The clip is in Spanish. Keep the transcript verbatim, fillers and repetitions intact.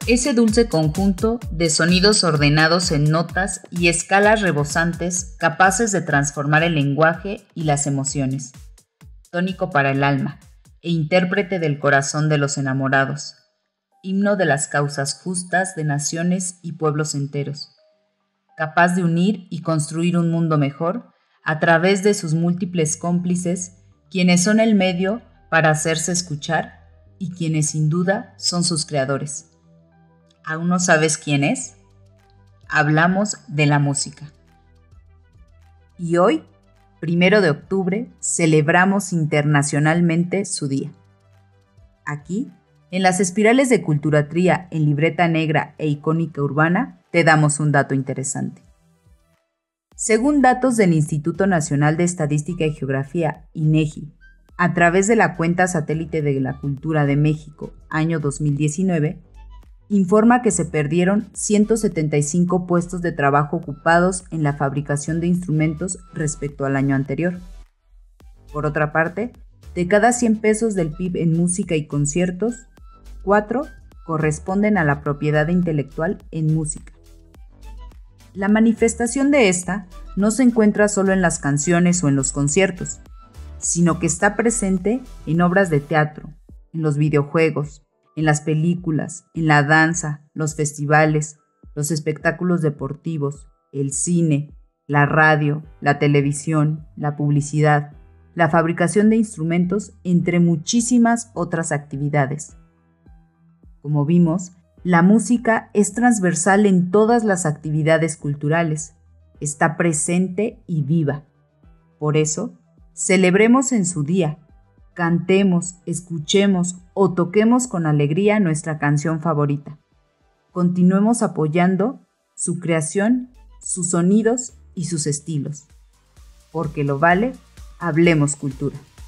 Ese dulce conjunto de sonidos ordenados en notas y escalas rebosantes capaces de transformar el lenguaje y las emociones. Tónico para el alma e intérprete del corazón de los enamorados. Himno de las causas justas de naciones y pueblos enteros. Capaz de unir y construir un mundo mejor a través de sus múltiples cómplices, quienes son el medio para hacerse escuchar y quienes sin duda son sus creadores. ¿Aún no sabes quién es? Hablamos de la música. Y hoy, primero de octubre, celebramos internacionalmente su día. Aquí, en las espirales de Culturatría en Libreta Negra e Icónica Urbana, te damos un dato interesante. Según datos del Instituto Nacional de Estadística y Geografía, INEGI, a través de la cuenta satélite de la Cultura de México, año dos mil diecinueve, informa que se perdieron ciento setenta y cinco puestos de trabajo ocupados en la fabricación de instrumentos respecto al año anterior. Por otra parte, de cada cien pesos del P I B en música y conciertos, cuatro corresponden a la propiedad intelectual en música. La manifestación de esta no se encuentra solo en las canciones o en los conciertos, sino que está presente en obras de teatro, en los videojuegos, en las películas, en la danza, los festivales, los espectáculos deportivos, el cine, la radio, la televisión, la publicidad, la fabricación de instrumentos, entre muchísimas otras actividades. Como vimos, la música es transversal en todas las actividades culturales, está presente y viva. Por eso, celebremos en su día, cantemos, escuchemos o toquemos con alegría nuestra canción favorita. Continuemos apoyando su creación, sus sonidos y sus estilos. Porque lo vale, hablemos cultura.